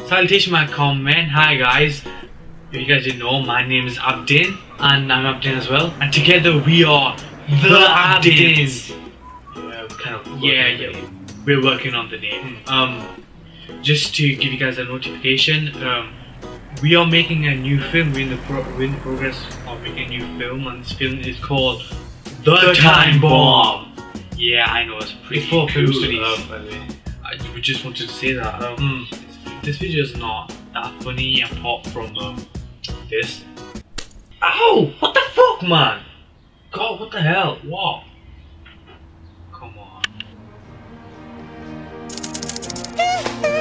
Salutation, my comment. Hi guys. If you guys didn't know, my name is Abdin and I'm Abdin as well. And together we are the Abdins. Yeah, we're working on the name. Just to give you guys a notification, we are making a new film. We're in the progress of making a new film, and this film is called The Time Bomb. Yeah, I know, it's pretty cool. Film studies. By the way. We just wanted to say that this video is not that funny apart from this. Ow! What the fuck, man? God, what the hell? What? Come on.